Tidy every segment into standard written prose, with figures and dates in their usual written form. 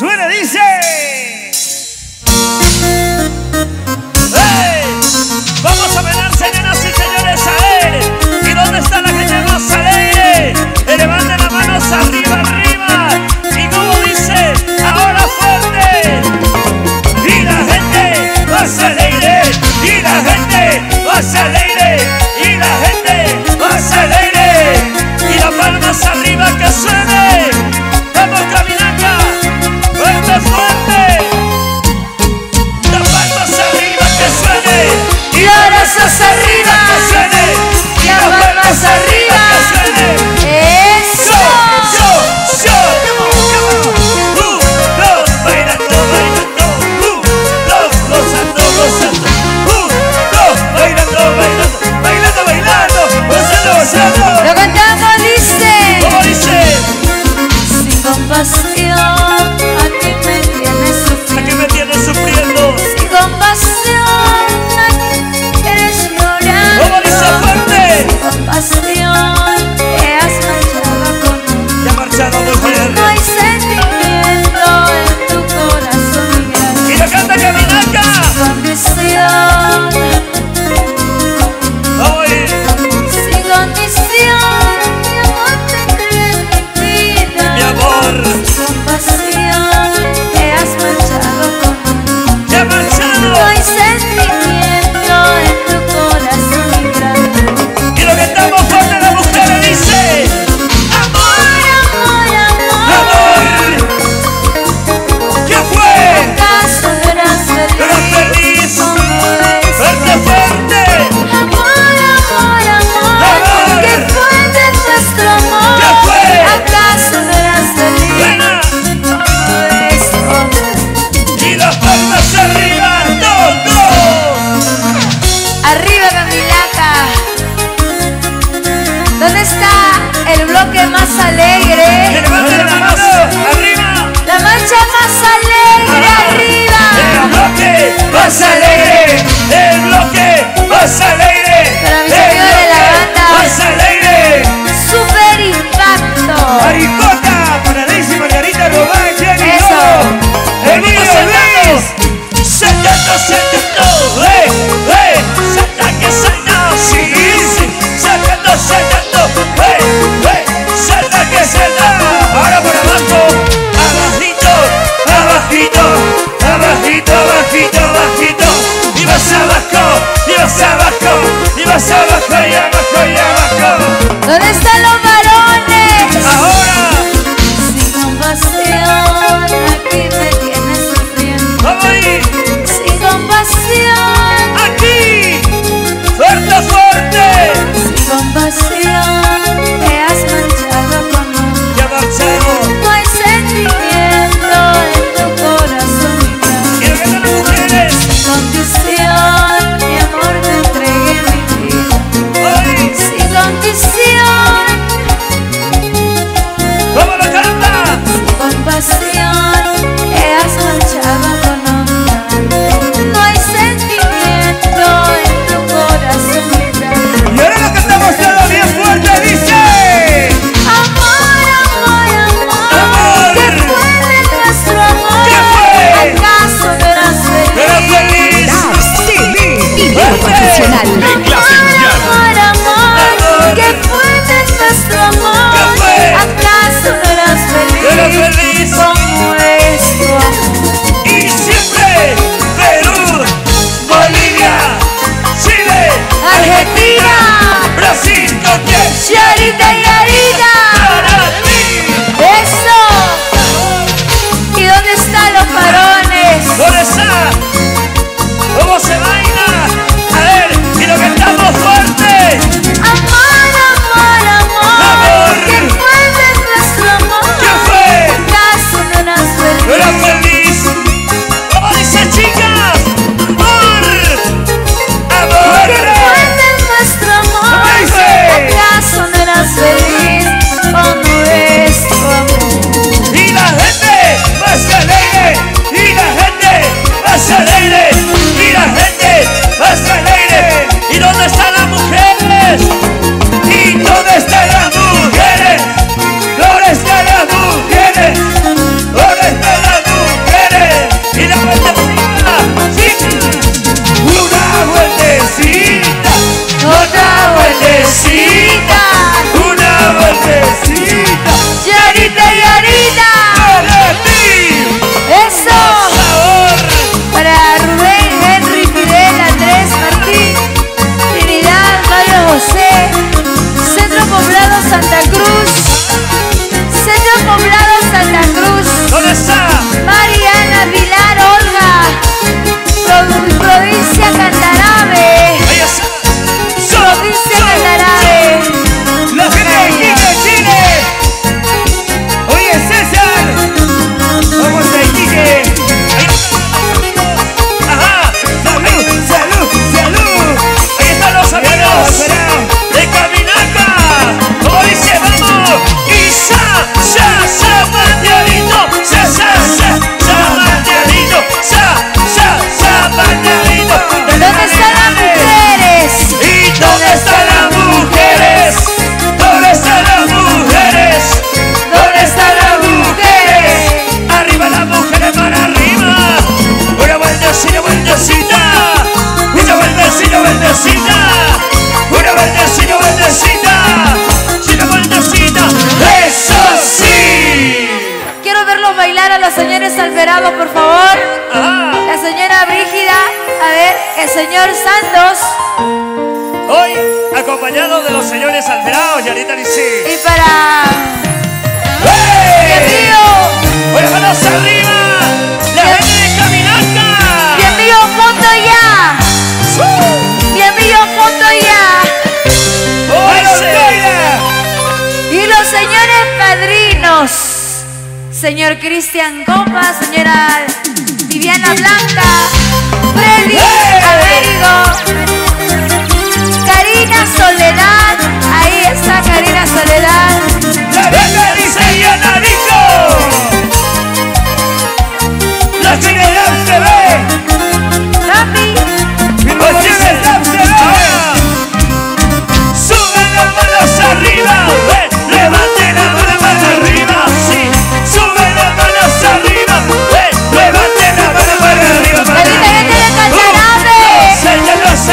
suena, dice. ¡Hey! Vamos a bailar, señoras y señores, a él. ¿Y dónde está la gente más alegre? Levanten las manos arriba, arriba. Y como dice, ahora fuerte. Y la gente más alegre. Y la gente más alegre. Y la gente más alegre. Y las palmas arriba que suene. Vamos, caminando. Fuerte, fuerte. Las palmas arriba que suene. Y las brazos arriba que suene. Y las palmas arriba que suene. ¡Eso! Bailando, bailando. Gozando, gozando. Bailando, bailando. Bailando, bailando. Gozando, gozando. Lo cantamos, dice. ¿Cómo dice? Sin compasión, aquí me tienes sufriendo. Aquí me tienes sufriendo. Sin compasión, aquí quieres llorar. ¿Cómo dice fuerte? Sin compasión, te has marchado con Ya ha marchado mujer. no hay sentimiento en tu corazón. Y lo canta Caminaca. Sin condición, Vamos a ir. sin condición, mi amor te entregué mi vida. Mi amor. Sin compasión, te has marchado con Ya ha no marchado. hay sentimiento en tu corazón grande. Y lo cantamos fuerte, la mujer dice. Amor, amor, amor, Amor. ¿Qué fue? ¿acaso eras Eras feliz? feliz. ¿Cómo es? Fuerte, fuerte. Amor, amor, amor, Amor. ¿qué fue de nuestro amor? ¿Qué fue? ¿Acaso eras feliz? Buena. ¿Cómo es? ¿Cómo? Y las palmas arriba, todos. Arriba, Camilaca. ¿Dónde está el bloque más Que alegre? levanten la mano arriba. La mancha más alegre, El arriba. bloque más alegre. El bloque más alegre. Para mis El amigos de la bloque banda. más alegre. Super impacto. Maricota para Daisy, Margarita, Román, Jenny, Eso. Lolo. El niño Luis. Saltando, saltando. Salta que salta. Sí, sí. Saltando, saltando. Salta que salta. Ahora por abajo. Abajito, abajito. Abajito, abajito, abajito. Y vas abajo, y vas abajo. Y vas abajo, y abajo, y abajo. ¿Dónde están los varones? Ahora. Sin compasión, aquí me tienes sufriendo. Vamos a ir. Sin compasión, Aquí. Fuerte, fuerte. sin compasión, te has marchado con otro. Ya marchamos. No hay sentimiento en tu corazón. Quiero que las mujeres. Sin condición, mi amor te entregué mi vida. Ay. Sin condición, ¿Cómo lo canta? sin compasión, te has marchado con otra. No hay sentimiento en tu corazón. Y ahora lo cantamos todo bien fuerte. Dice. Amor, amor, amor, Amor. ¿qué fue de nuestro amor? ¿Qué fue? ¿Acaso eras Pero feliz? feliz. Video profesional. De clase mundial. Amor, amor, ¿qué fue de nuestro amor? ¿Qué fue? ¿Acaso eras feliz? Pero feliz. ¿Cómo es tu amor? Y los señores Alvarado, por favor. Ajá. La señora Brígida. A ver, el señor Santos. Hoy acompañado de los señores Alvarado y Anita Lisí. Y para... ¡Hey! ¡Bienvenido! ¡Buenas manos arriba! ¡La gente de Caminata! ¡Bienvenido fondo ya! ¡Bienvenido fondo ya! Y los señores padrinos, señor Cristian Copa, señora Viviana Blanca, Freddy Américo, Karina Soledad, ahí está Karina Soledad. ¡La bella dice Yanarico! ¡La chica de MTV! Papi, ¡Los chicos de MTV! ¡Suben las manos arriba! ¡Levanten las manos arriba! ¡Sí! ¡Suben las manos arriba! ¡Levanten las manos arriba! la linda gente de Cantarave. ¡Señores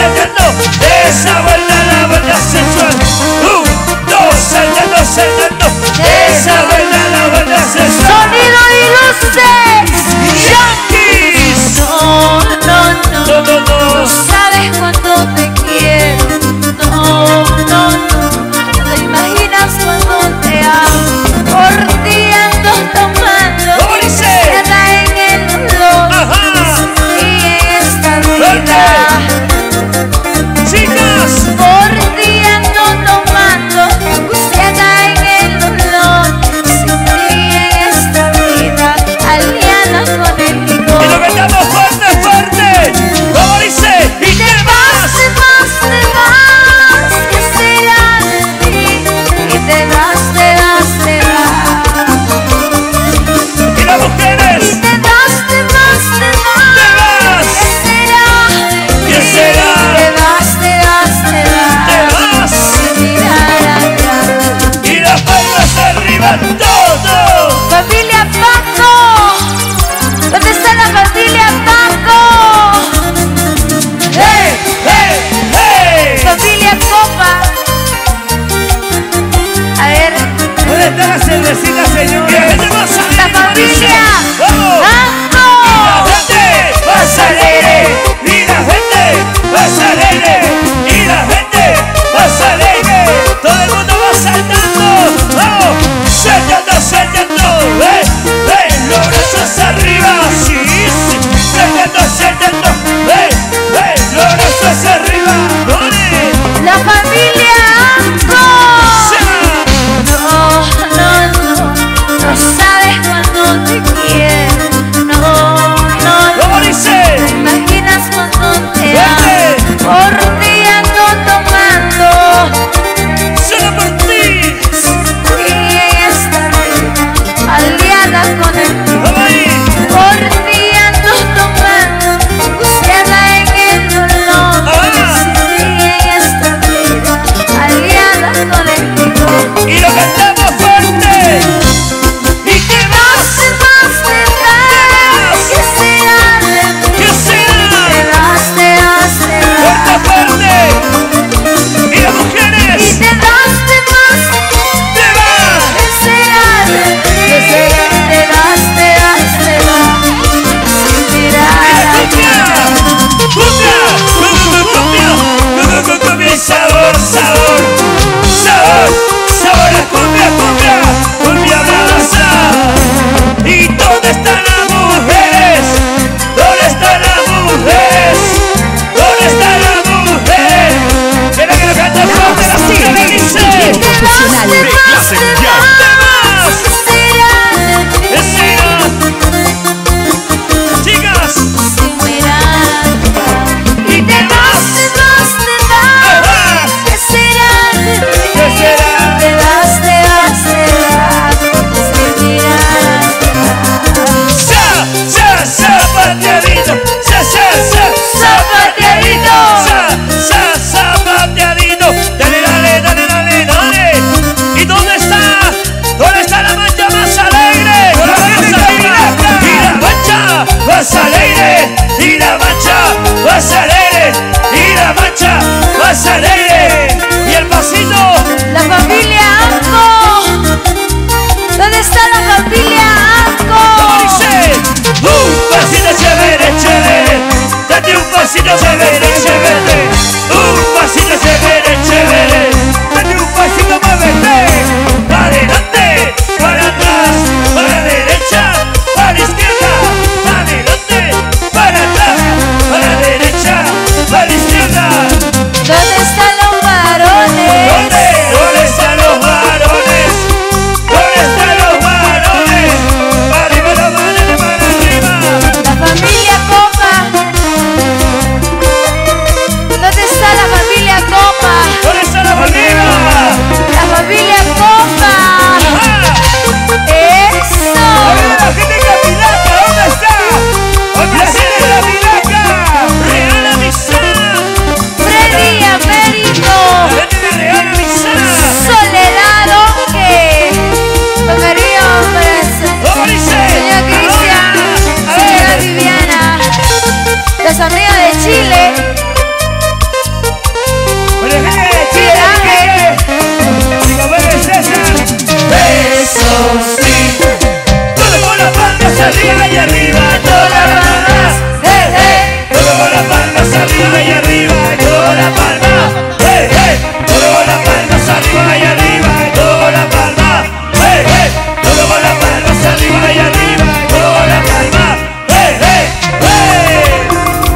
y arriba, todas las palmas, hey, hey. Todo con las palmas arriba y arriba, todo con las palmas, hey, hey. Todo con las palmas arriba y arriba, todo con las palmas, hey, hey. Todo con las palmas arriba y arriba, todo con las palmas, hey, hey, hey.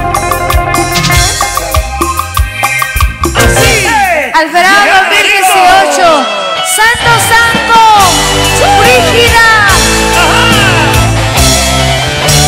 Así, Al verano 2018, Santo Santo, Brígida. ajá.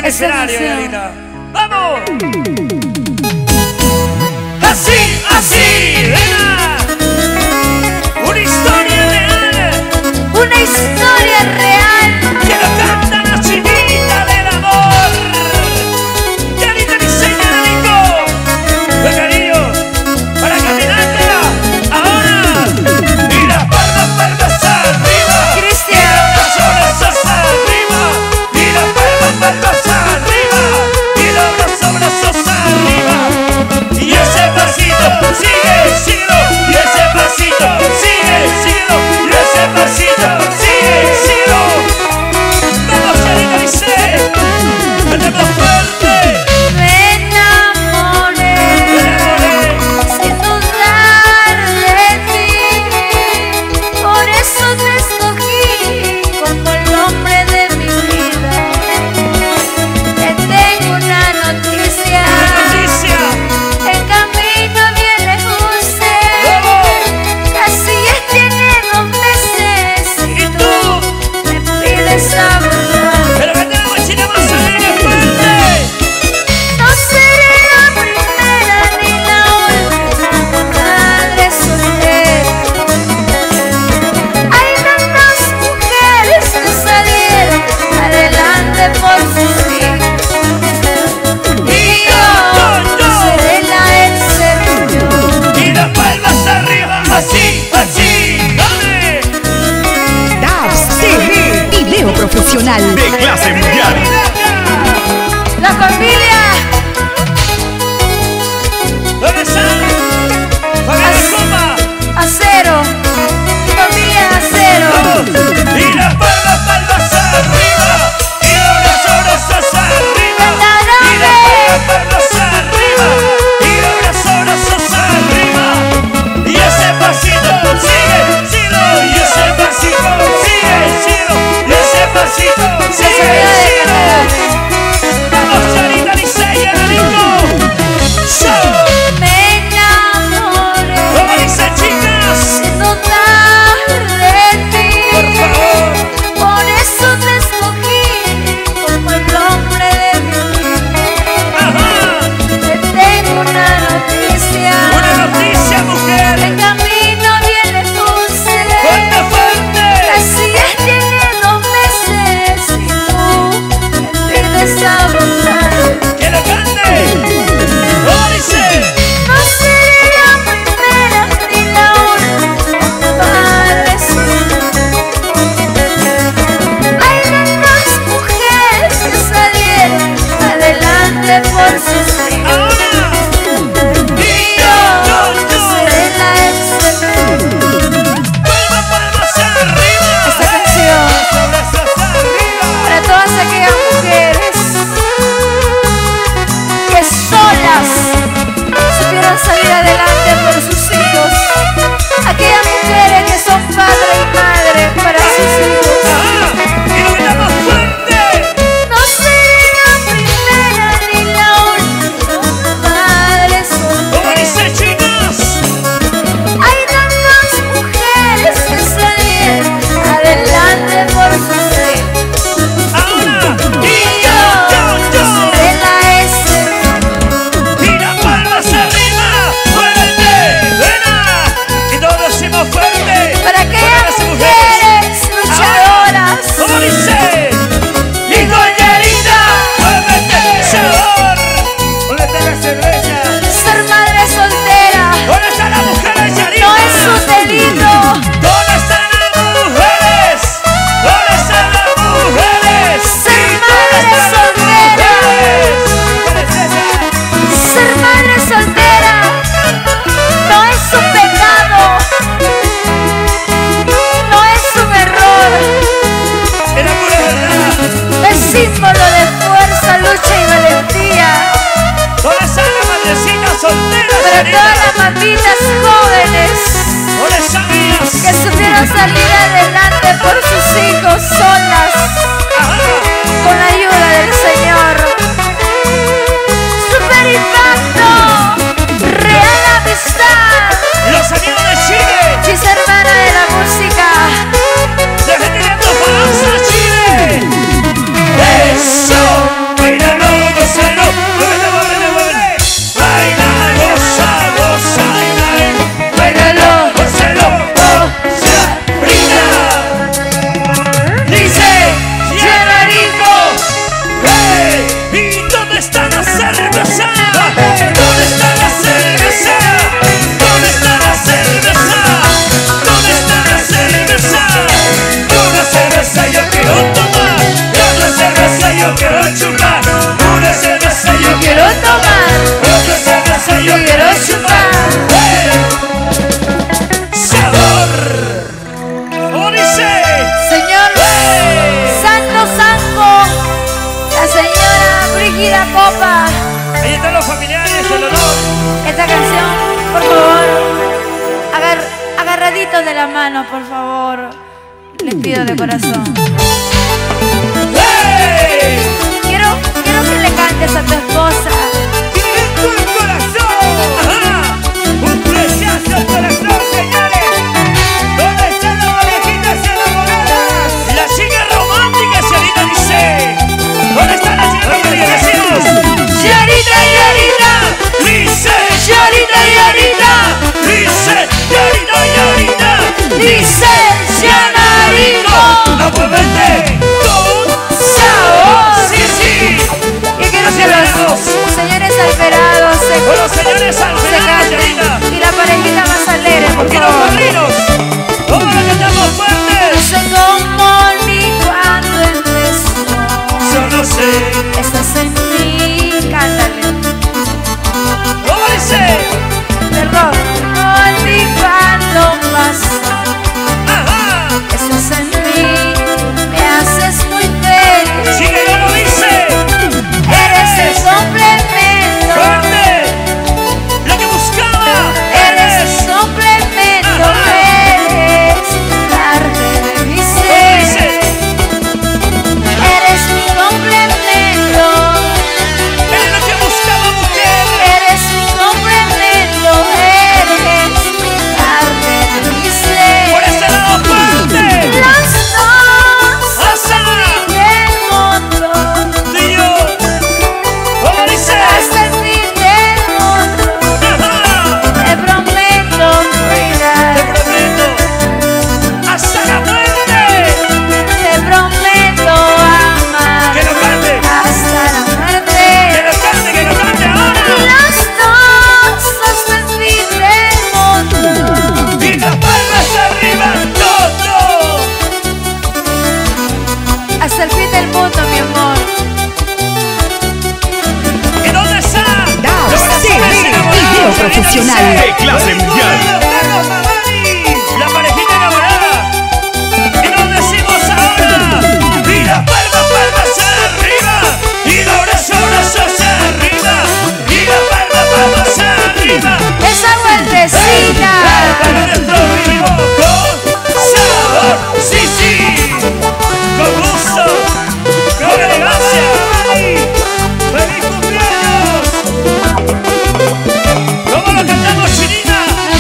el escenario, Yanita. ¡Vamos! Así, así, venga. Una historia real. Una historia real. Que lo canta la chinita del amor. Yanita diseña de Nico. Pues cariño, para caminártela. Ahora. Y las palmas arriba. Cristian. Y los brazos arriba. Y las palmas arriba. Y los brazos arriba. Y ese pasito sigue, síguelo. Y ese pasito sigue, síguelo. Y ese pasito sigue, síguelo. Vamos, Yanita dice. Tenemos fuerte. Me enamoré sin dudar de ti. Por eso te escogí como el hombre de mi vida. Te tengo una noticia. Noticia. En camino bien lejos sé. Casi ya tiene 2 meses. Y tú. Me pides hablar. Pero que tenemos china más alegre, fuerte. No seré la primera ni la última madre soltera. Hay tantas mujeres que salieron adelante por sus hijos. Y yo seré la excepción. Y las palmas arriba, así, así. ¡Dale! Dabs TV, video profesional de clase mundial. La familia ¿Dónde están? ¡Familia Comba! Acero. Familia Acero. Y las palmas arriba. Y los brazos arriba. Y las palmas arriba. Y los brazos arriba. Y ese pasito sigue, síguelo. Y ese pasito sigue, síguelo. Y ese pasito sigue, síguelo. Vamos, Yanita diseña de Nico. ¡Show! Me enamoré ¿Cómo dice, chicas? sin dudar de ti. Por favor. Por eso te escogí como el hombre de mi vida. Ajá. Te tengo una noticia. Una noticia, mujer. En camino viene dulce. Fuerte, fuerte. Casi ya tiene 2 meses y tú me pides abundar. Que lo cante. ¿Cómo dice? No seré la primera ni la última madre soltera. Hay tantas mujeres que salieron adelante por sus hijos. Ahora. Y yo seré la excepción. Palmas arriba. Esta canción Brazos arriba. para todas aquellas mujeres que solas supieron salir adelante por sus hijos. Aquellas mujeres que son padre y madre para sus hijos. Ajá. Y lo gritamos fuerte. No seré la primera ni la última madre ¿Cómo soltera. dice, chicas? Hay tantas mujeres que salieron adelante por sus hijos. Ahora. Y yo seré la excepción. Y las palmas arriba. Fuerte. Ven. Y todos decimos fuerte. Para aquellas Fuertes mujeres luchadoras. ¿Cómo dice? Y Yanita, muévete, sabor. ¿Dónde está la cerveza? Ser madre soltera ¿Dónde están las mujeres, Yanita? no es un delito. ¿Dónde están las mujeres? ¿Dónde están las mujeres? Ser ¿Y madre dónde están las soltera. mujeres? ¿Cuál es esa? Ser madre soltera no es un pecado, no es un error, Es la pura verdad. es símbolo de fuerza, lucha y valentía. ¿Dónde están las madrecitas solteras, Para Yanita? todas las mamitas jóvenes ¿Dónde están ellas? que supieron salir adelante por sus hijos solas, Ajá. con la ayuda del Señor. Super impacto, real amistad. Los amigos de Chile. Mis hermanas de la música. Desde Tirando Falanza, Chile. Eso. chupar. Una cerveza yo quiero tomar. Otra cerveza yo Quiero chupar. Sabor. ¿Cómo dice? Señor Santo Santo, la señora Brígida Copa. Ahí están los familiares, el honor. Esta canción, por favor, agarraditos de la mano, por favor. Les pido de corazón. Quiero que le cantes a tu esposa. ¡Directo al corazón! ¡Ajá! ¡Un flechazo al corazón, señores! ¿Dónde están las parejitas enamoradas? La chica romántica, Ciarita dice. ¿Dónde están las chicas románticas? Decimos. ¡Ciarita, Ciarita! Dice. ¡Ciarita, Ciarita! Dice. ¡Ciarita, Ciarita! Dice. ¡Cianarito! ¡No puedes verte! ¡Con sabor! ¡Sí, sí! Yo quiero que los señores alterados Con los señores se alferados, canten. Ciarita. Y la parejita más alegre, por Y los favor. padrinos. ¿Cómo lo cantamos No fuertes? sé cómo ni cuándo empezó. Yo no sé. Estás en mí, cántale. ¿Cómo dice? Terror, no ni cuándo pasó. Ajá. Estás en mí, me haces muy feliz. Si que no lo dice. Eres el complemento. Fuerte. Lo que buscaba. Eres el complemento. Eres parte de mi ¿Cómo ser. dice? Eres mi complemento. Eres lo que buscaba, mujer. Eres mi complemento. Eres parte de mi ser. Por ese lado fuerte. Los dos Hasta del mundo. tú y yo. ¿Cómo dice? Hasta el fin del mundo. Ajá. Te prometo cuidar. Te prometo. Hasta la muerte. Te prometo amar. Que lo cante. Hasta la Que muerte. lo cante, que lo cante ahora. Los dos hasta el fin del mundo. Y las palmas arriba, todo. Hasta el fin del mundo, mi amor. ¿Y dónde está? Dabs Los TV, corazones enamorados, video Ciarita profesional dice. de clase mundial. La parejita enamorada. ¿Y dónde decimos ahora? Y las palmas arriba. Y los brazos hacia arriba. Y las palmas arriba. Esa vueltecita. Para nuestro vivo con sabor. Sí, sí. Con gusto. Con elegancia. ¡Feliz cumpleaños! ¿Cómo lo cantamos, Chinita?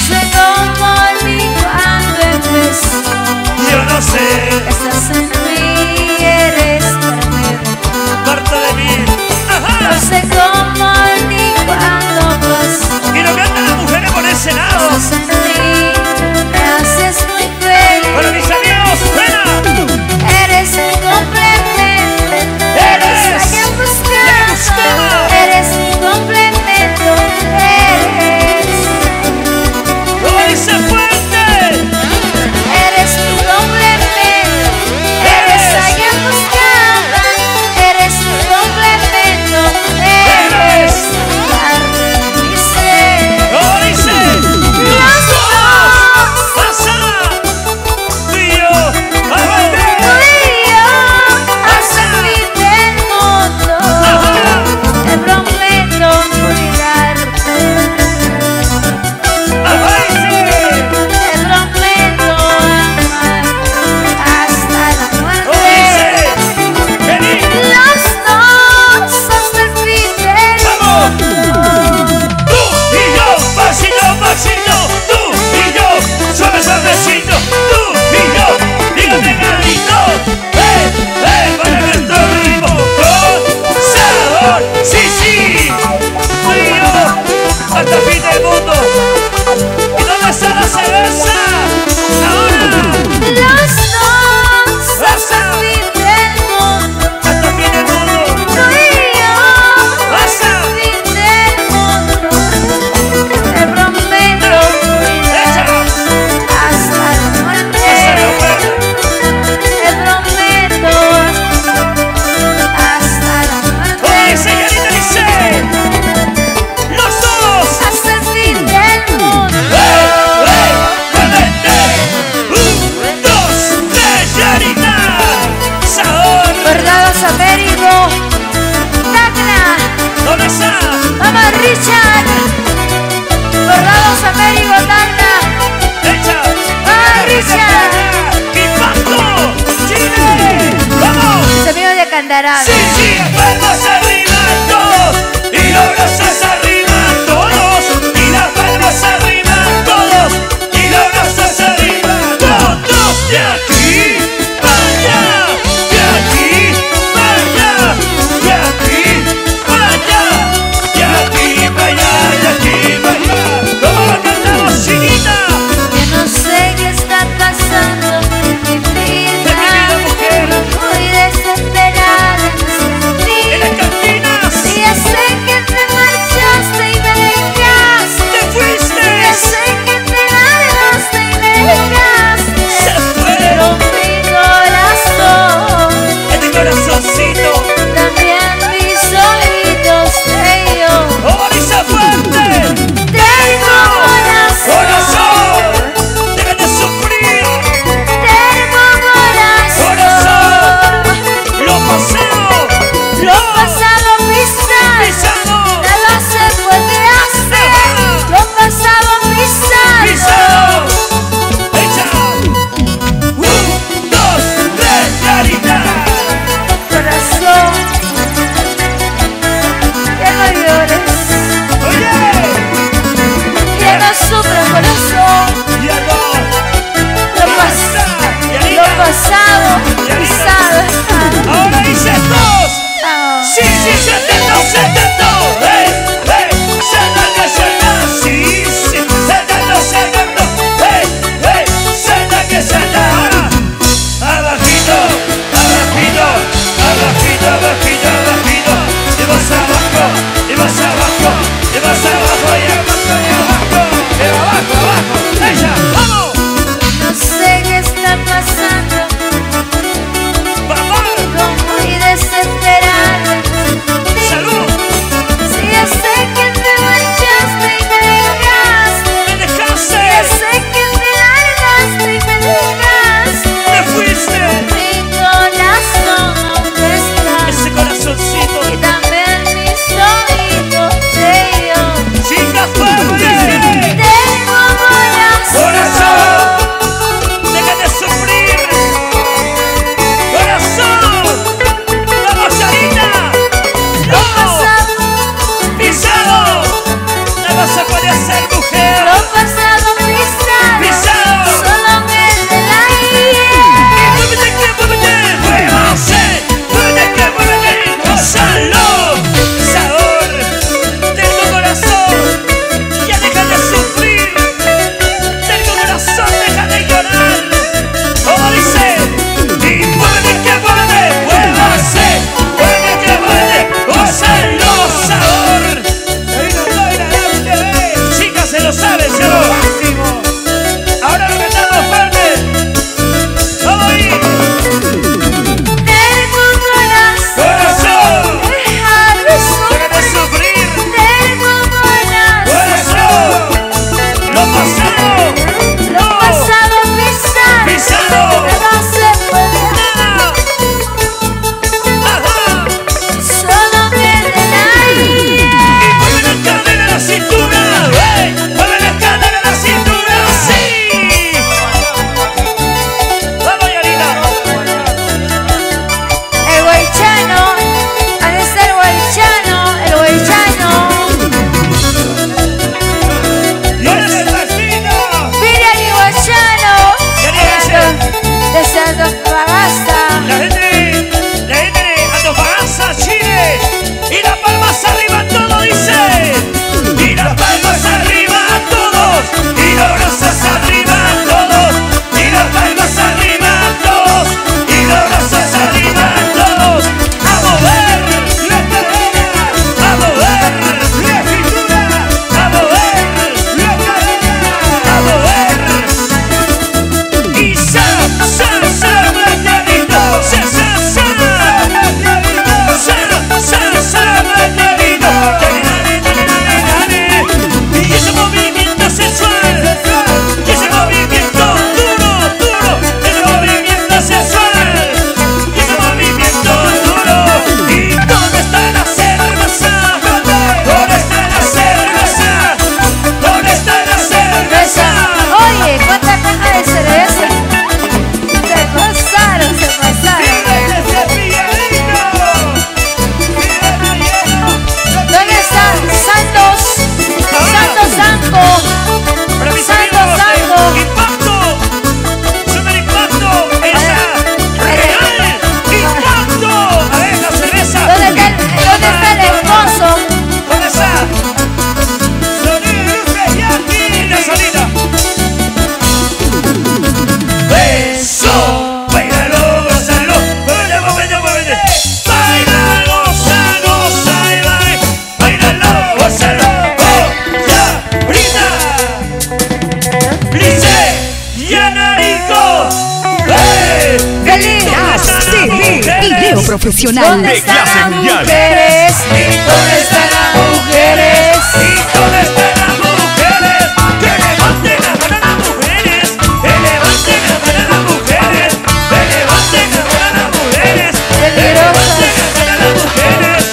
Richard. Bordados Américo Tanda. Echa. ¡Ah, Richard! ¡Impacto! ¡Chile! ¡Vamos! Mis amigos de Candarán. Sí, sí, palmas arriba todos y los brazos arriba todos y las palmas arriba todos y los brazos arriba todos. De aquí para allá, de aquí para allá, de aquí para allá, de aquí para allá, de aquí para allá. ¿Cómo lo cantamos, chiquita? Yo no sé qué está pasando en mi vida. Mujer, Muy desesperada en en sentir. las cantinas. Y ya sé que te Video profesional ¿Dónde de están clase las mundial. mujeres? ¿Dónde están las mujeres? ¿Y dónde están las mujeres? Que levanten la mano las mujeres. Que levanten la mano las mujeres. Que levanten la mano las mujeres. Que levanten la mano las mujeres.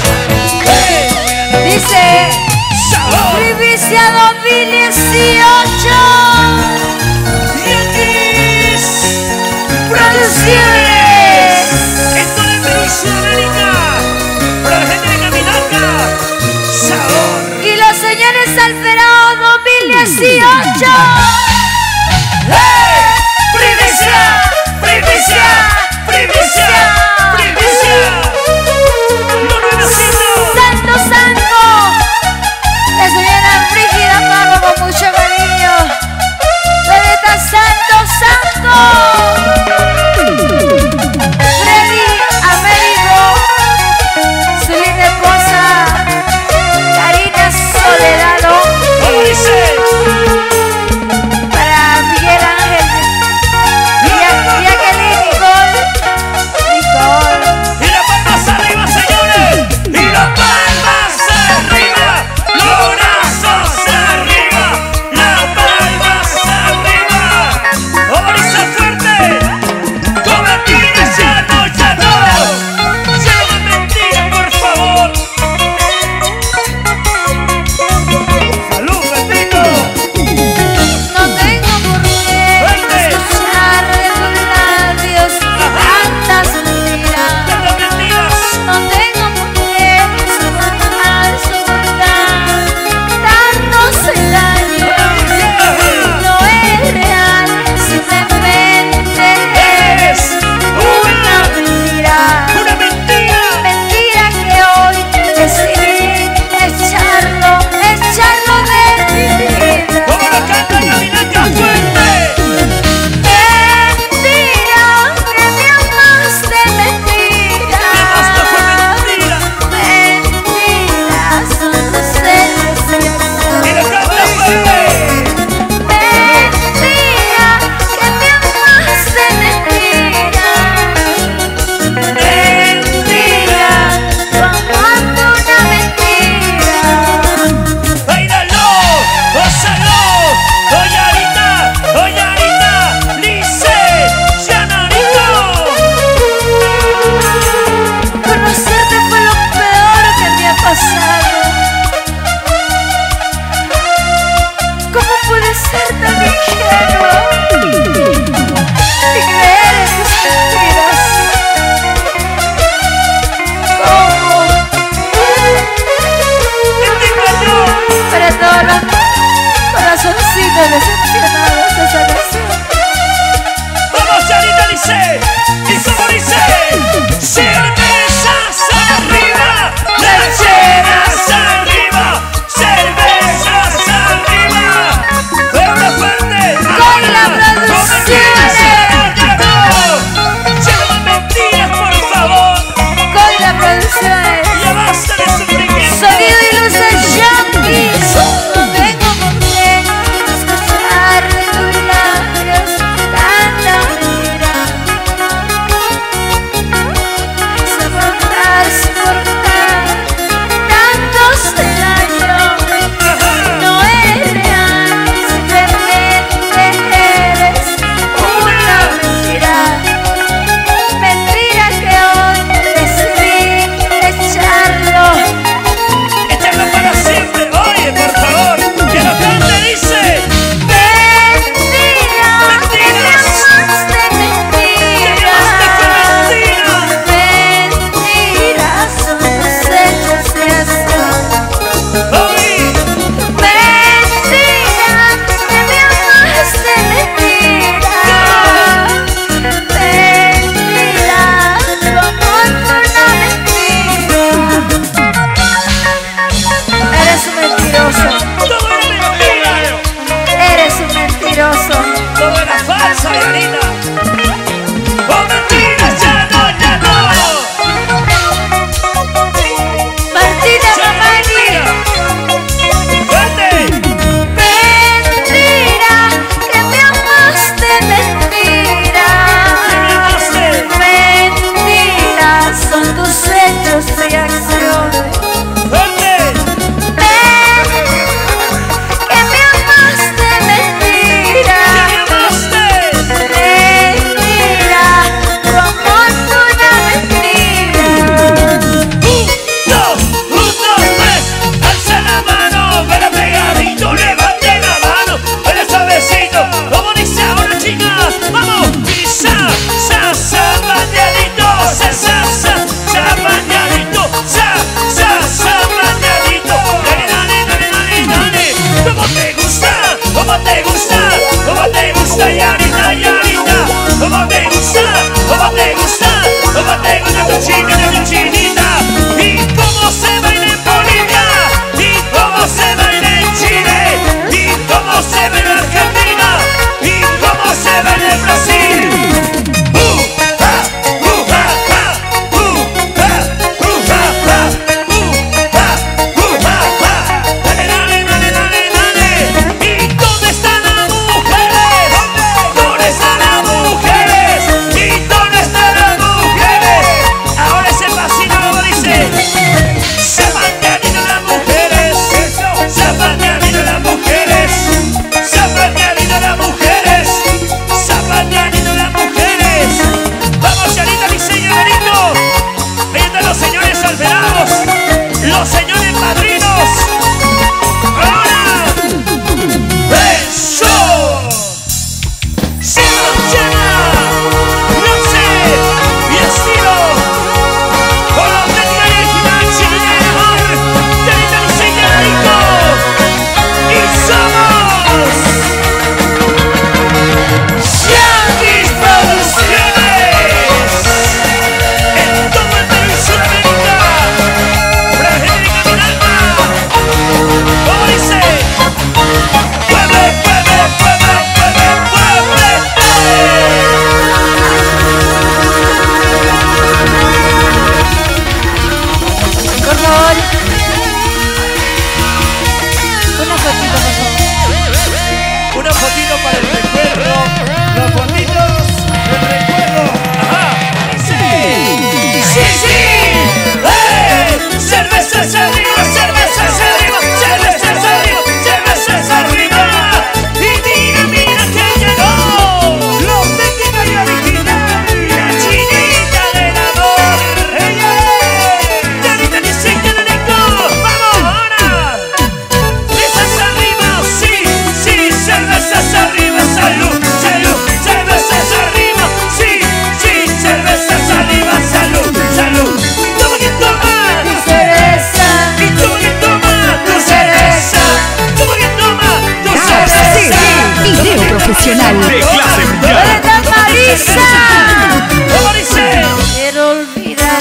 Dice ¡Sabor! Primicia 2018 Y aquí es Producciones. esto de Perú y Sudamérica. Para la gente de Caminaca. ¡Sabor! Y los señores al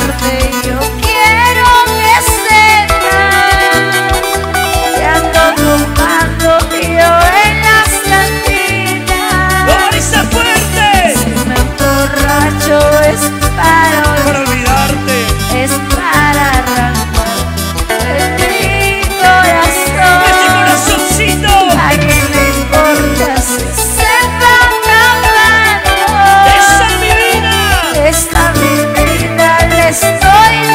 olvidarte. Yo quiero que sepas que ando tomando yo en las cantinas. ¡Lo dice fuerte! Si me emborracho es para olvidarte. Es para arrancar de mi corazón. Este corazoncito. ¿A quién le importa si se va acabando? Esa es mi vida. Esta mi vida le estoy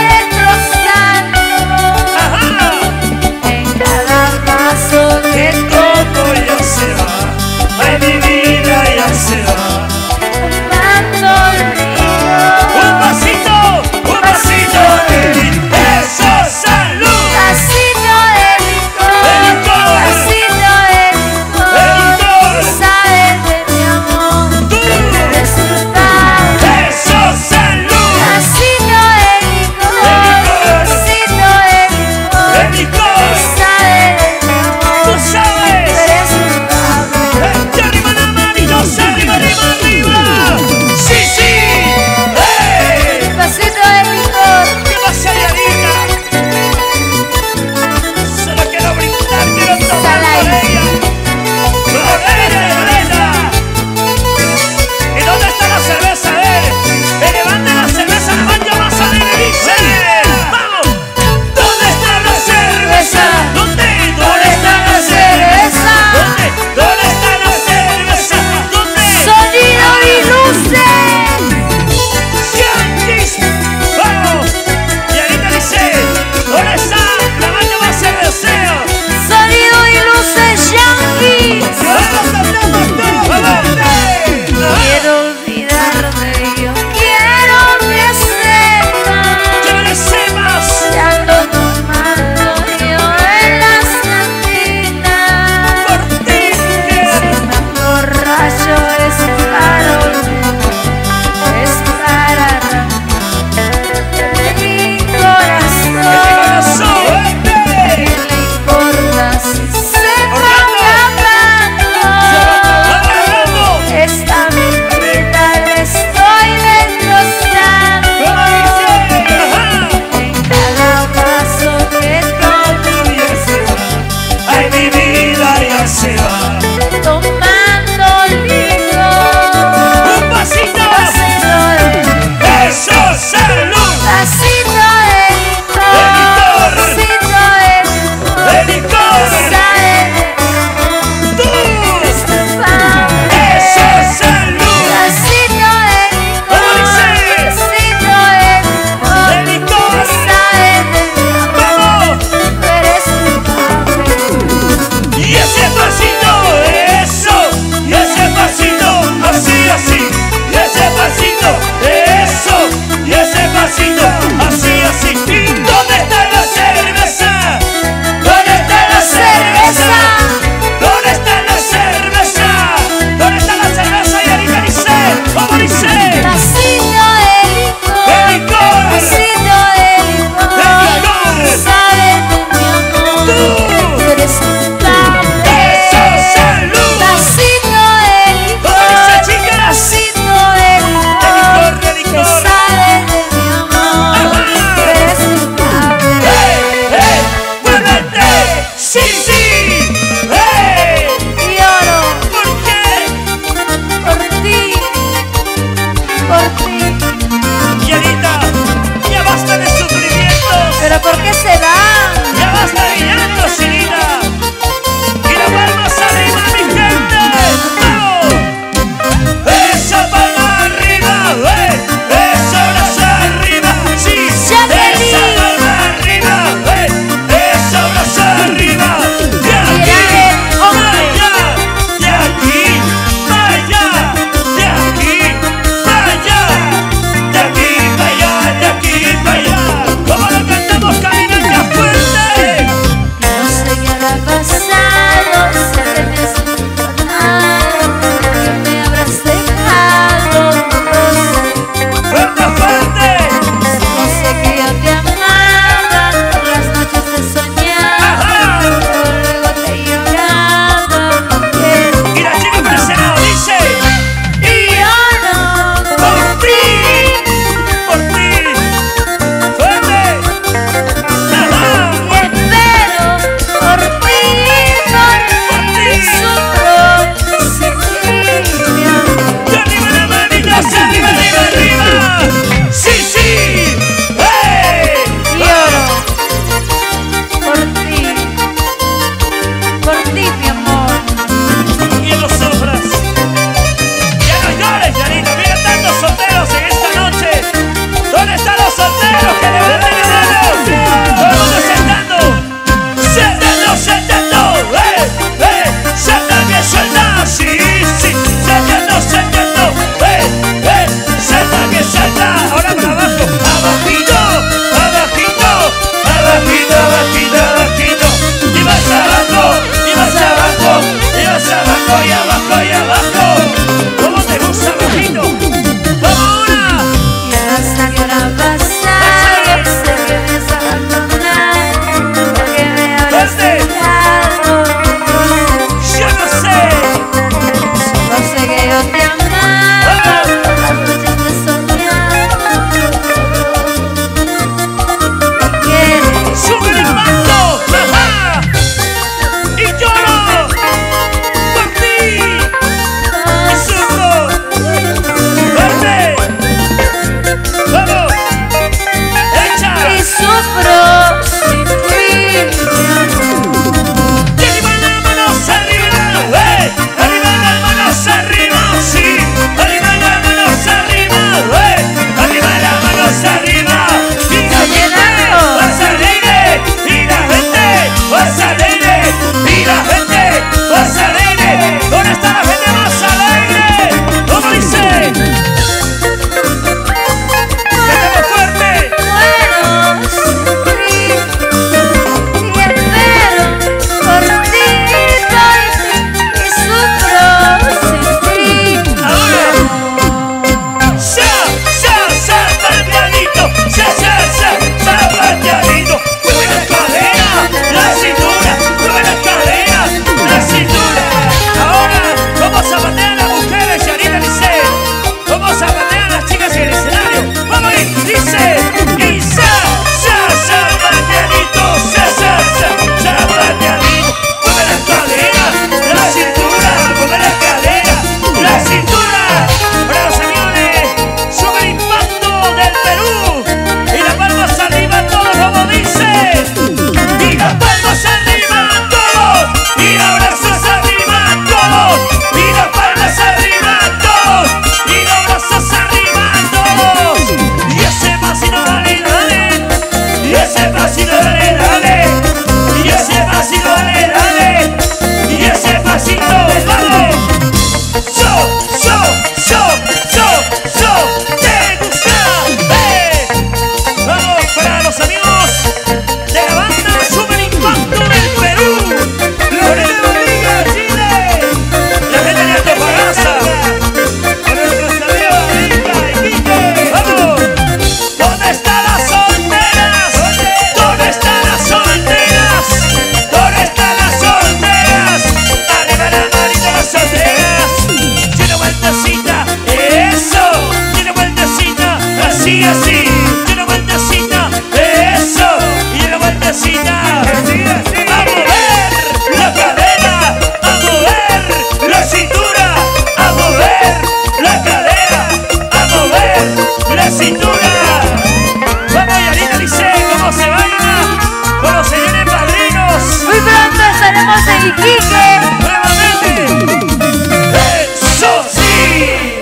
estamos en Iquique. Nuevamente. ¡Eso sí!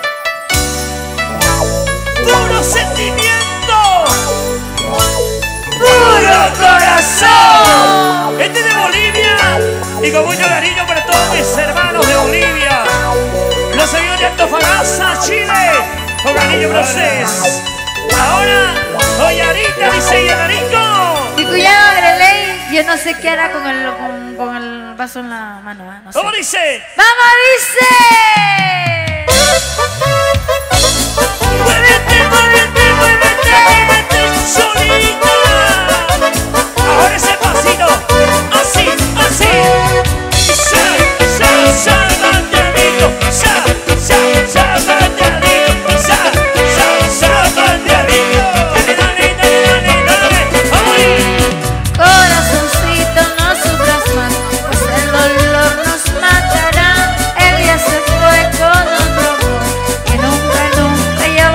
¡Puro sentimiento! ¡Puro corazón! Este es de Bolivia y con mucho cariño para todos mis hermanos de Bolivia. Los señores de Antofagasta, Chile, con cariño para ustedes. Ahora, Ollarita dice Yanarico. Mi cuñado Greley, yo no sé qué hará con el vaso en la mano, ¿eh? No sé. ¿Cómo dice? ¡Vamos, dice! ¡Muévete, muévete, muévete, muévete solita! Ahora ese pasito, así, así. Zapateadito, zapateadito, zapateadito. Dale, dale, dale, dale, dale. ¡Ay! Corazoncito, no sufras más, pues el dolor nos matará. Él ya se fue con otro amor, que nunca, nunca ya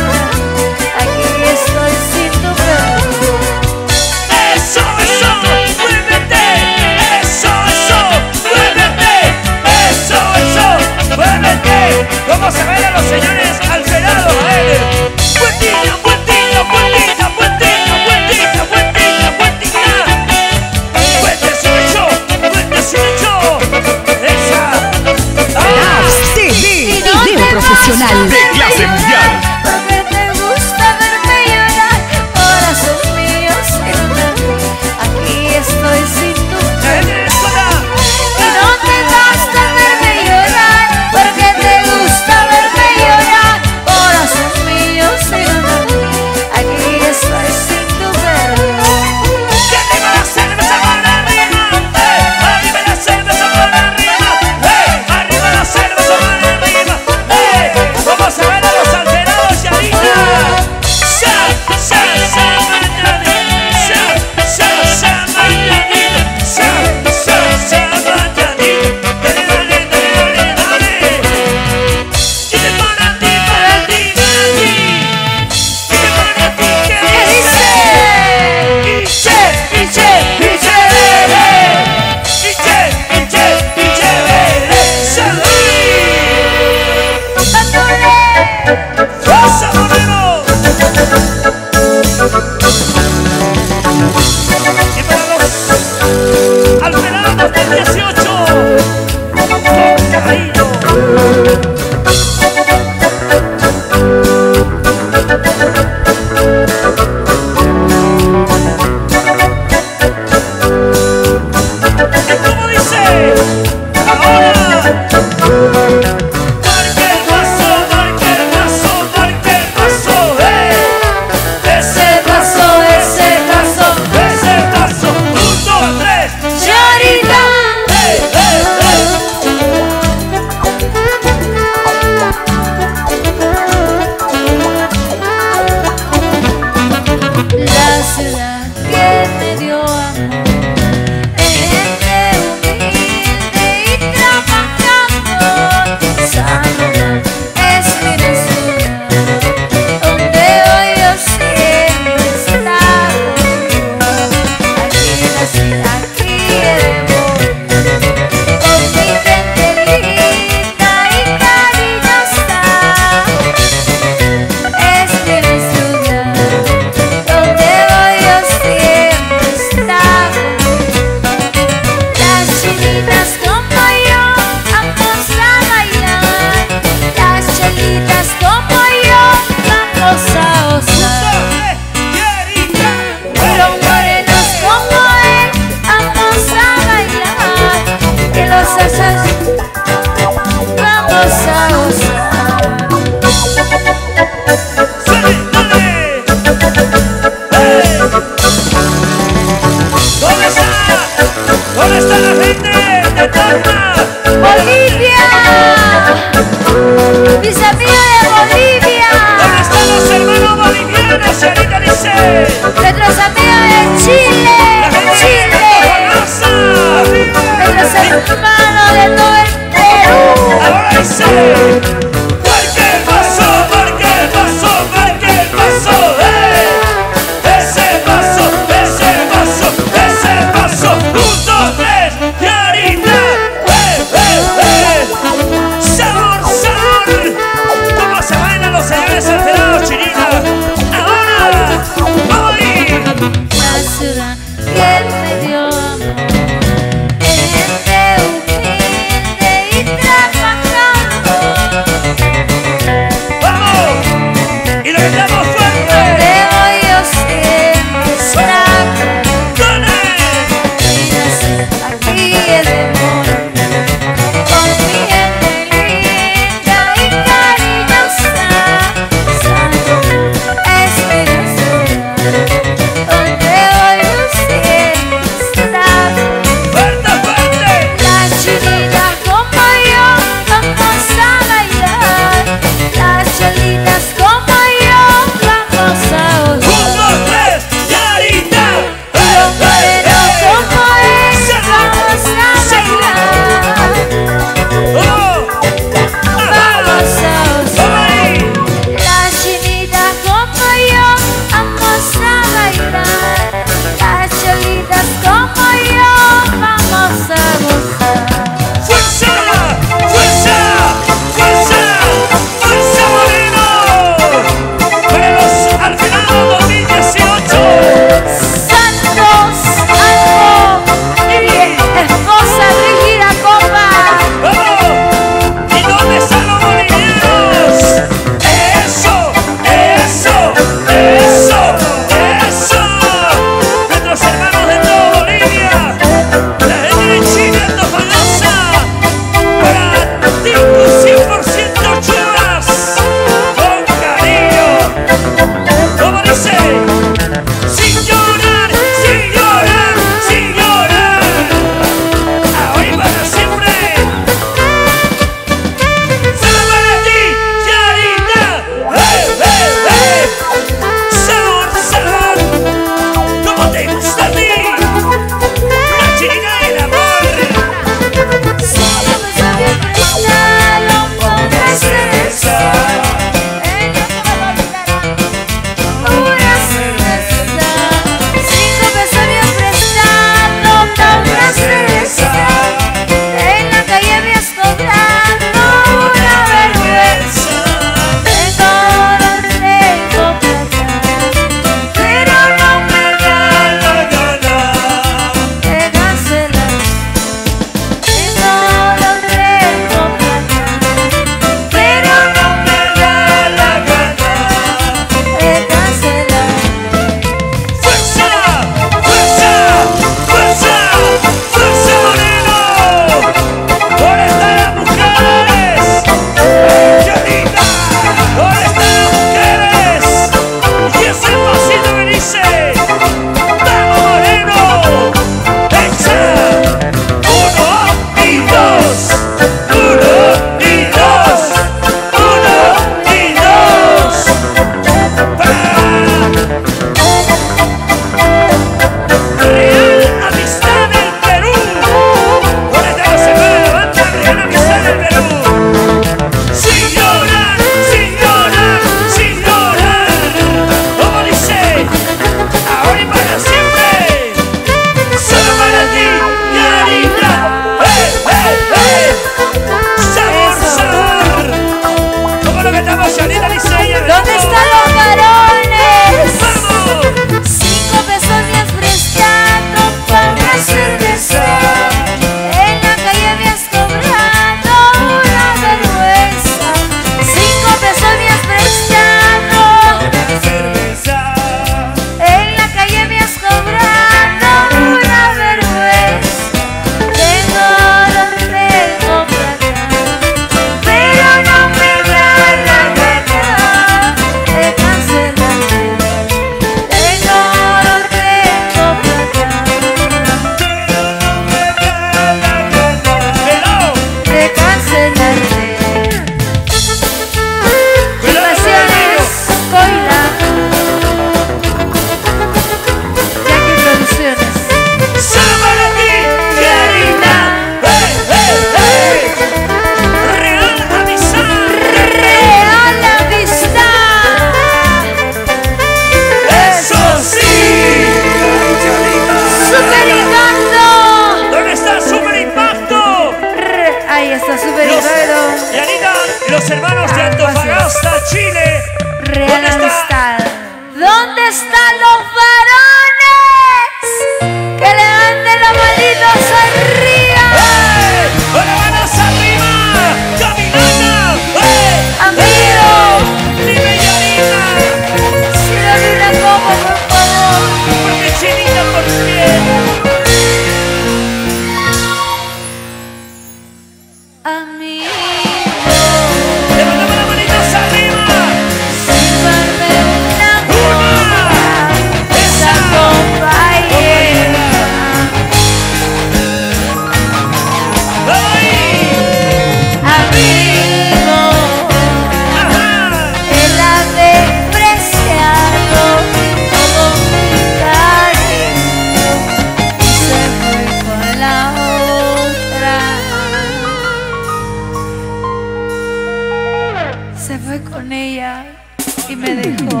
y me dejó.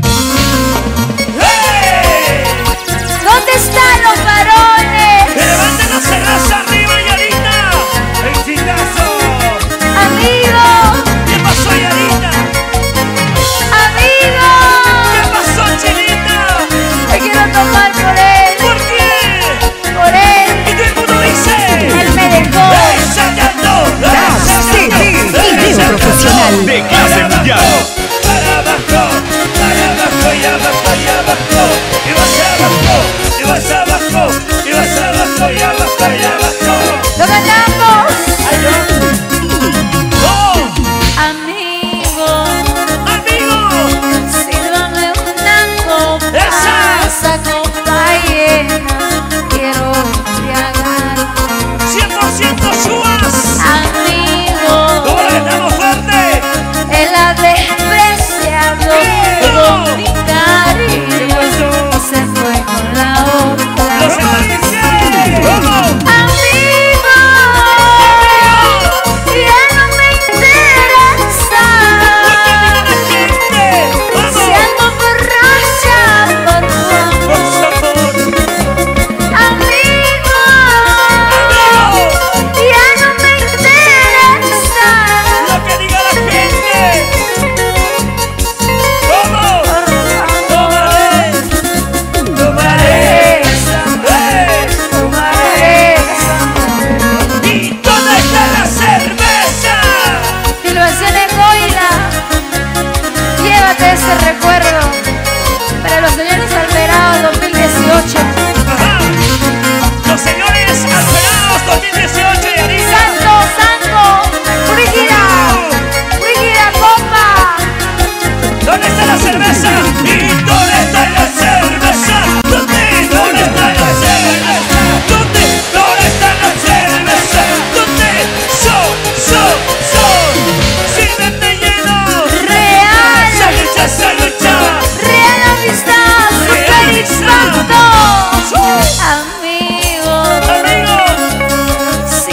¡Hey! ¿Dónde están los varones? ¡Que levanten las cerrazas arriba, Yarina! ¡El chingazo! Amigo, ¿Qué pasó, Yarina? amigo, ¿Qué pasó, Chinita? te quiero tomar por él, ¿Por qué? por él. ¿Y todo el mundo dice? Él me dejó. ¡Ensayando! Dabs TV, video profesional de clase mundial. Para abajo y abajo y abajo. Y vas abajo, y vas abajo, y vas abajo y abajo y abajo. ¡Lo ganamos! ¡Ay, no! ¡Oh! Amigo, ¡Amigo! sírvame una copa. ¡Esa! Esa copa llena, quiero embriagar. 100% Suas. Amigo, ¿Cómo lo cantamos fuerte? él ha despreciado todo mi cariño. Se fue con la otra. ¡Los embarqué! ¿Cómo? Amigo, ya no me interesa. Si ando borracha por tu ¡Por amor. favor! Amigo, ya no me interesa. ¡Lo que diga la gente! ¿Cómo? ¡Tomaré! ¡Tomaré! Tomaré. ¿Y dónde está la cerveza? Filmación en Goila. Llévate ese recuerdo para los señores Alverados 2018. Ajá. Los señores Alferados 2018 y Arisa. Santo, santo, rígida, rígida copa. ¿Dónde está la cerveza? ¿Y dónde está la cerveza? ¿Dónde está la cerveza? ¿Dónde está la cerveza? ¿Dónde son? Sírvete lleno. Real, Esa lucha. real amistad, super impacto. Amigo, Amigo,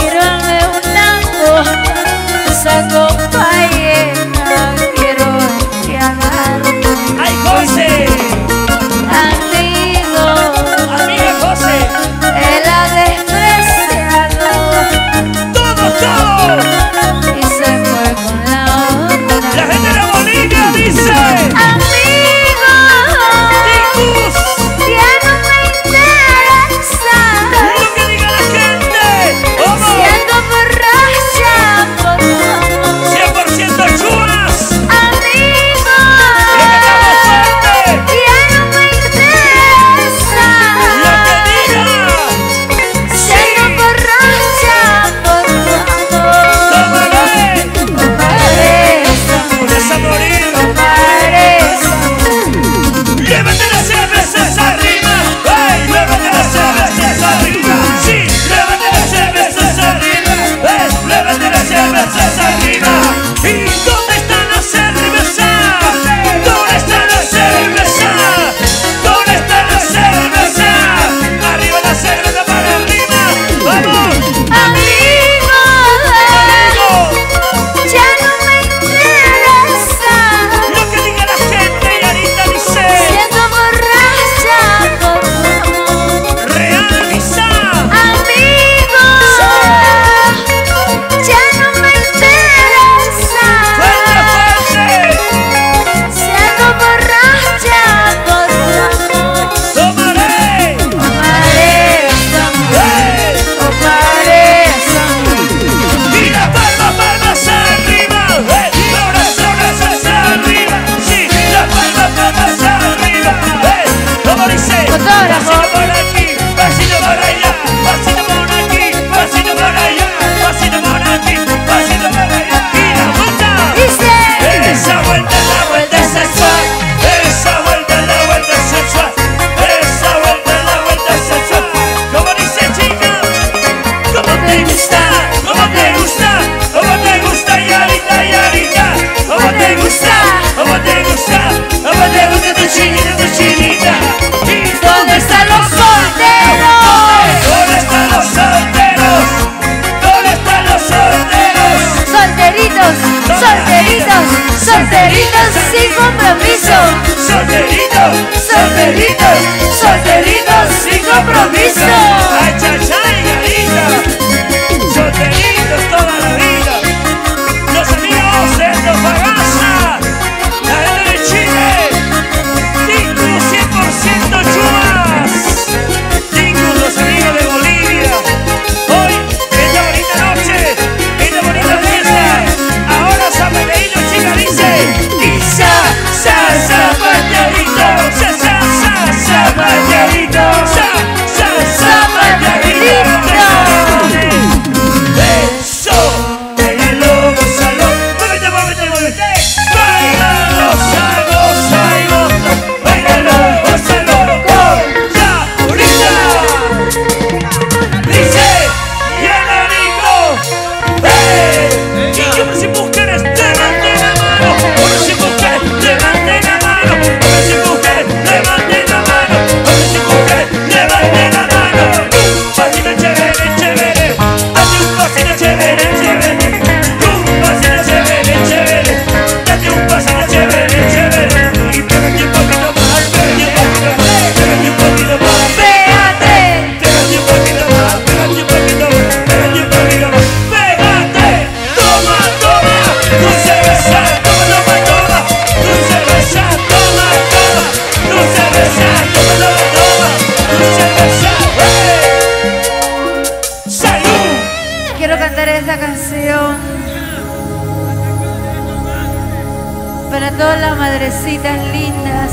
las madrecitas lindas.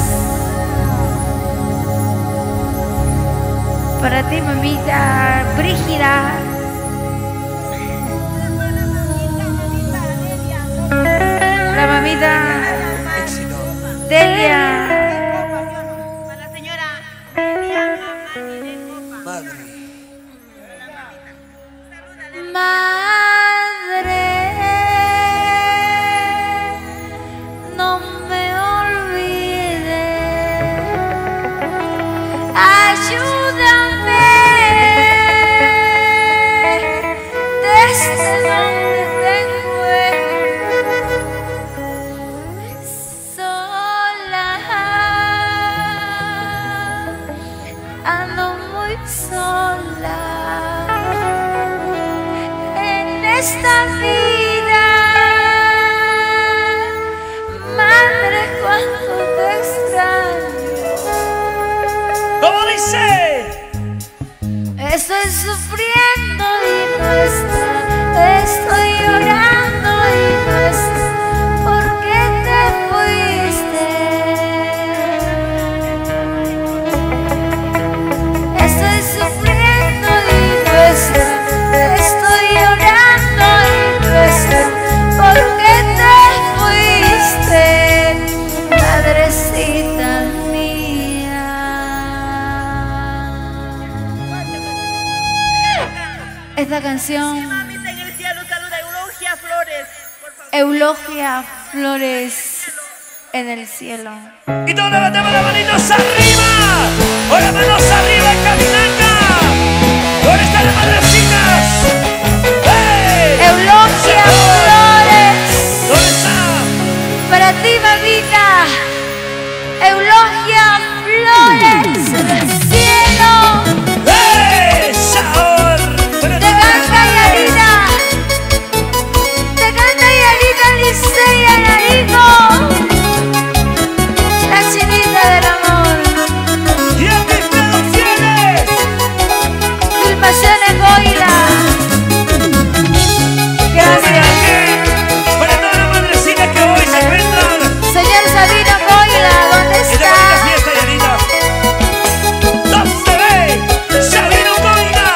Para ti, mamita Brígida. La mamita Delia. Para la señora Madre. Madre, no me olvides. Ayúdame desde donde tengo sola, ando muy sola en esta vida. Madre, cuánto te extraño. ¿Cómo dice? Estoy sufriendo y no está, estoy llorando y no está, ¿por qué te fuiste? Estoy sufriendo y no está, estoy llorando y no está, ¿por qué te fuiste, madrecita mía? Esta canción, mamita en el cielo, saluda a Eulogia Flores, por favor. Eulogia Flores en el cielo. Y todos levantamos las manitos arriba. Con las manos arriba, caminando. ¿Dónde están las madrecitas? ¡Hey! Eulogia Flores, ¿Dónde está? para ti, mamita. Eulogia Flores en el cielo. ¡Hey! ¡Sabor! Bueno, Te canta Yarina, te canta Yarina Licea Narigo, la chinita del amor. y aquí Producciones. Filmaciones Goila. Gracias. Para todas las madrecitas que hoy se encuentran Señor Sabino Goila, ¿dónde en la bonita está? fiesta, Yanita. ¿Dónde se ve? Sabino Goila.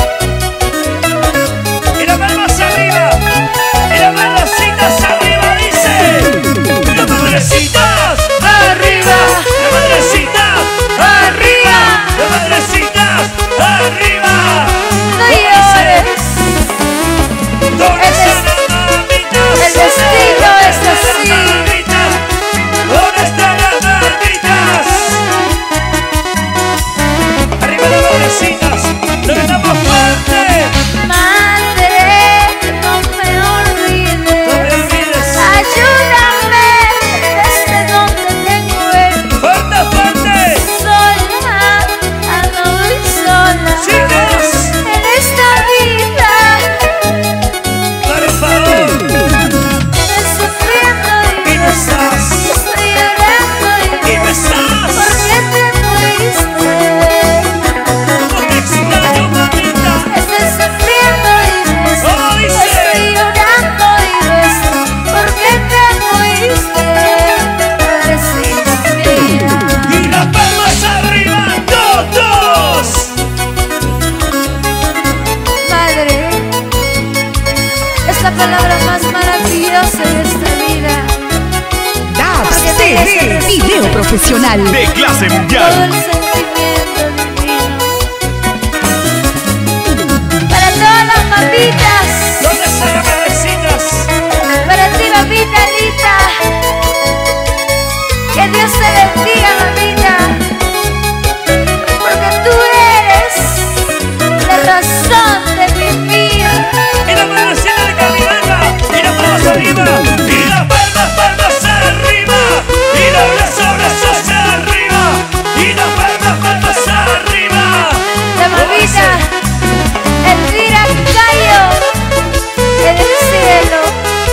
Y las manos arriba. Y las manecitas arriba, dice. Y las madrecitas arriba. Las madrecitas arriba. Las madrecitas arriba. No llores, ¿Dónde El están las mamitas? el destino es ¿Dónde están así. las mamitas? ¿Dónde están las mamitas? Arriba las madrecitas. Lo que estamos fuerte. madre, no me No olvides. me olvides. Ayúdame desde donde tengo el Fuerte, fuerte. sola, ando muy sola Chicos. en esta vida. Por favor. Estoy sufriendo Y no estás. estoy llorando Y no estás. ¿por qué te fuiste? No te extraño, mamita. Estoy sufriendo y ¿Cómo dice? estoy llorando y ¿por qué te fuiste, madrecita mía? Y las palmas arriba. Todos. Madre, es la palabra más maravillosa de esta vida. DAPS TV, video profesional de clase Todo mundial. el sentimiento divino. Para todas las mamitas, ¿Dónde están las madrecitas? para ti, mamita Anita. Que Dios te bendiga, mamita. Porque tú eres la razón de mi vida. Y las madrecitas de caminata. Y las palmas arriba. Y las palmas arriba. Y los brazos arriba. Y las palmas arriba. La mamita Elvira Cayo en el cielo.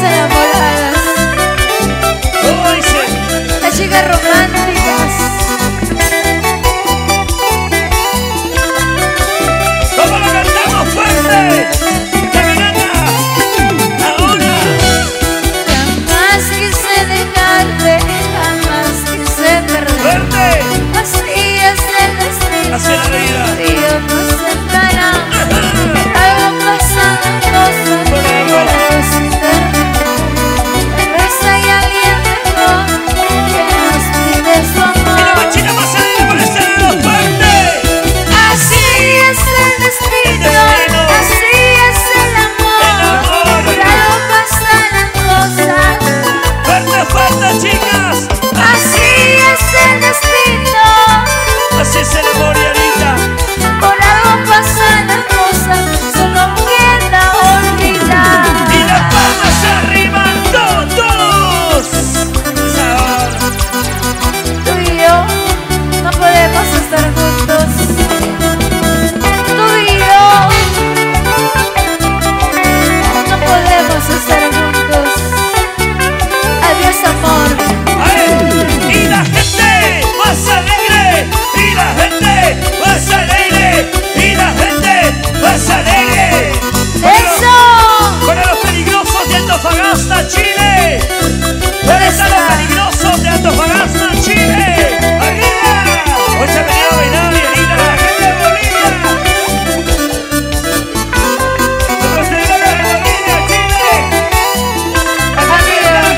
enamoradas, ¿Cómo dice? las chicas románticas. ¿Cómo lo cantamos fuerte? Caminata, ahora. Jamás quise dejarte, jamás quise perderte. Fuerte, Así es el destino, hacia la vida. Dios nos separará. Algo pasa, cosas por algo se termina. Tal vez hay alguien mejor que nos brinde su Y la amor. machina más alegre por este lado, fuerte. Así es el destino, así es el amor. Por algo pasan las cosas. Fuerte, fuerte, chicas. Así es el destino, Así es el amor, Yanita. por algo pasan las cosas. Solo queda olvidar. Y las palmas arriba, todos. Sabor. Tú y yo no podemos estar juntos. Tú y yo no podemos estar juntos. Adiós, amor. Y la gente más alegre, y la gente más alegre, y la gente más alegre. ¡Eso! Para los peligrosos de Antofagasta, Chile. ¿Dónde están los peligrosos de Antofagasta, Chile? ¡Arriba! Hoy se ha venido a bailar, Yanita, la gente de Bolivia. Los seguidores de Bolivia, Chile. Arriba.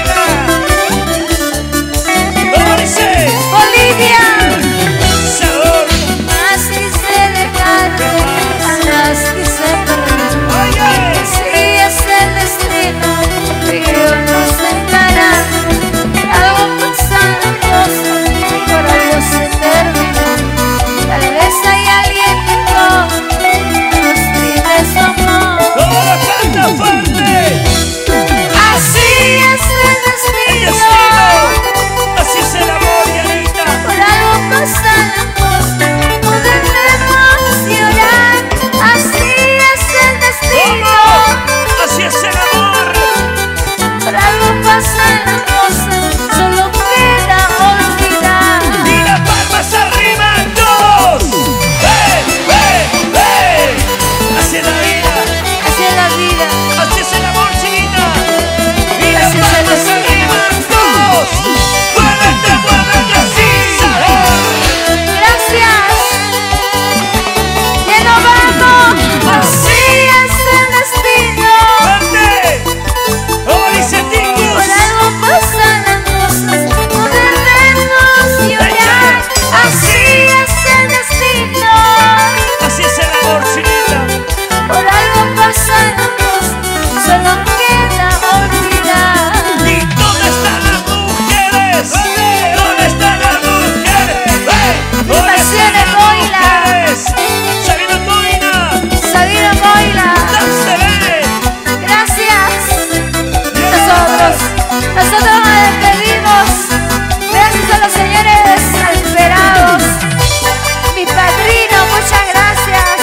¿Cómo dice? Bolivia. Sabor. Jamás quise dejarte, jamás quise perderte. Oye. Así es el destino, Dios nos separará. Algo pasa, cosas por algo se termina. Tal vez hay alguien mejor que nos brinde su amor. ¿Cómo lo canta fuerte? Así es el El destino, destino. Así es el amor, Yanita. por algo pasan las cosas, no debemos llorar. Así es el destino, ¿Cómo? Así es el amor. por algo pasan las cosas, solo queda olvidar. Y las palmas arriba, todos. ¡Hey, hey, hey! Así es la vida. Así es la vida, Así es el amor, chiquita. Y las Así es el palmas destino. arriba, todos. ¡Muévete, muévete así! ¡Sabor! gracias. Ya no vamos, así es el destino, ¡Fuerte! ¿Cómo dice Tingus? por algo pasan las cosas, no debemos llorar. Así es el destino, Así es el amor, chiquita. por algo pasan las cosas, solo queda olvidar. ¿Y dónde están las mujeres? ¿Dónde están las mujeres? ¿Dónde están las mujeres? Sabina Moina, Sabina Moila, se ve. gracias. Nosotros nos despedimos. Gracias a los señores alterados. Mi padrino, muchas gracias.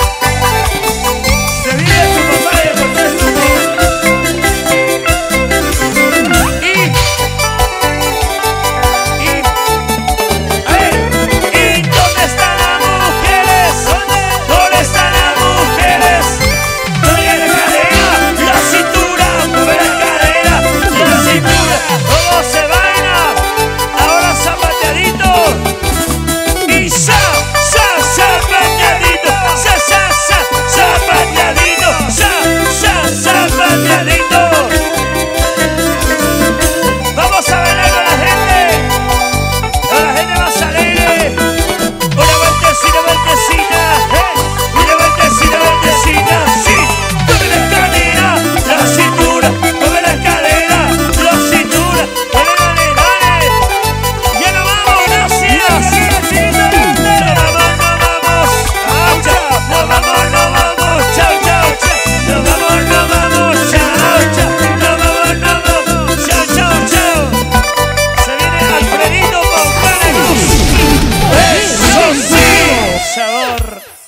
Se vive su papá y el contexto. ¿Y dónde están las mujeres? ¿Dónde están las mujeres? Mueve la cadera, la cintura, mueve la cadera, la cintura. ¿Cómo se baila? Ahora zapateadito. Y zapateadito, zapateadito, zapateadito. Vamos a bailar con la gente más alegre. Una vueltecita, y una vueltecita, sí. Mueve la cadera, la cintura, mueve la cadera, la cintura, mueve dale. Ya nos vamos, gracias. Nos vamos, chao, chao. Nos vamos, chao, chao. Se viene Alfredito con Eso sí, sabor.